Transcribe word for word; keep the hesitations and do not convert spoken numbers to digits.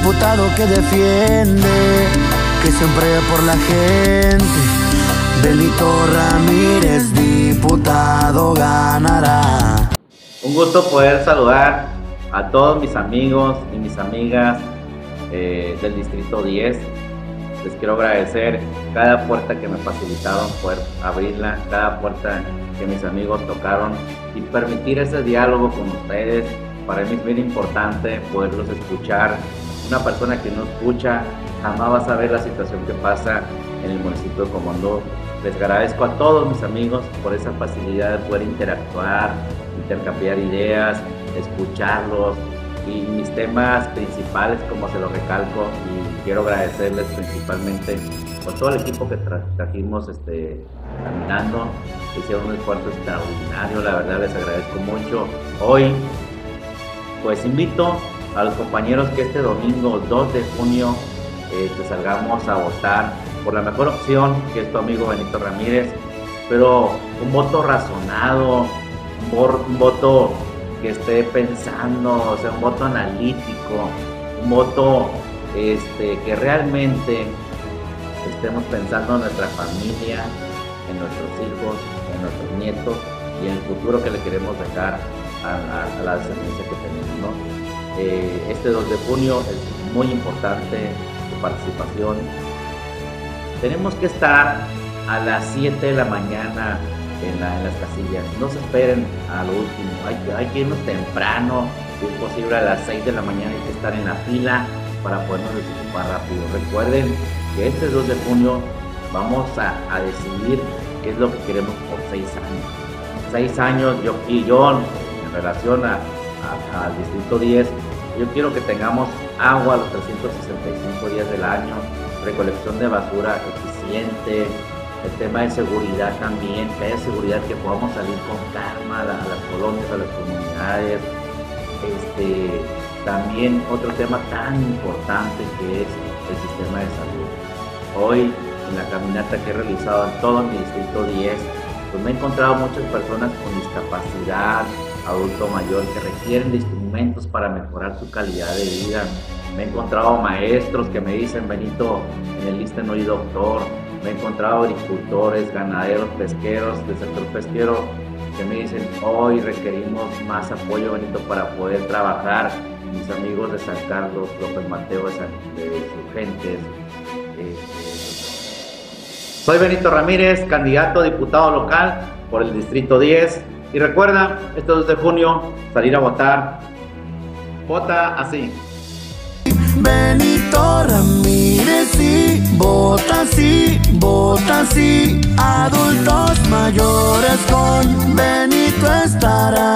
diputado que defiende, que siempre por la gente. Benito Ramírez, diputado, ganará. Un gusto poder saludar a todos mis amigos y mis amigas eh, del Distrito diez. Les quiero agradecer cada puerta que me facilitaron poder abrirla, cada puerta que mis amigos tocaron y permitir ese diálogo con ustedes. Para mí es bien importante poderlos escuchar. Una persona que no escucha jamás va a saber la situación que pasa en el municipio de Comondú. Les agradezco a todos mis amigos por esa facilidad de poder interactuar, intercambiar ideas, escucharlos y mis temas principales, como se los recalco, y quiero agradecerles principalmente por todo el equipo que tra trajimos este, caminando. Hicieron un esfuerzo extraordinario, la verdad les agradezco mucho. Hoy pues invito a los compañeros que este domingo dos de junio eh, que salgamos a votar por la mejor opción, que es tu amigo Benito Ramírez, pero un voto razonado, un, un voto que esté pensando, o sea, un voto analítico, un voto este, que realmente estemos pensando en nuestra familia, en nuestros hijos, en nuestros nietos y en el futuro que le queremos dejar a, a, a la descendencia que tenemos, ¿no? Eh, este dos de junio es muy importante su participación. Tenemos que estar a las siete de la mañana en, la, en las casillas. No se esperen a lo último. Hay que, hay que irnos temprano. Si es posible a las seis de la mañana hay que estar en la fila para podernos desocupar rápido. Recuerden que este dos de junio vamos a, a decidir qué es lo que queremos por seis años. Seis años yo, y yo en relación a, a, al Distrito diez, yo quiero que tengamos agua los trescientos sesenta y cinco días del año, recolección de basura eficiente, el tema de seguridad también, que haya seguridad, que podamos salir con calma a, la, a las colonias, a las comunidades. Este, también otro tema tan importante que es el sistema de salud. Hoy en la caminata que he realizado en todo mi Distrito diez, pues me he encontrado muchas personas con discapacidad, adulto mayor, que requieren de instrumentos para mejorar su calidad de vida. Me he encontrado maestros que me dicen: Benito, en el ISSSTE no hay doctor. Me he encontrado agricultores, ganaderos, pesqueros del sector pesquero que me dicen: hoy requerimos más apoyo, Benito, para poder trabajar. Mis amigos de San Carlos, López Mateo, de, San, de Insurgentes. Eh, soy Benito Ramírez, candidato a diputado local por el Distrito diez. Y recuerda, este dos de junio, salir a votar. Vota así. Benito Ramírez, sí, vota sí, vota sí. Adultos mayores con Benito estarán.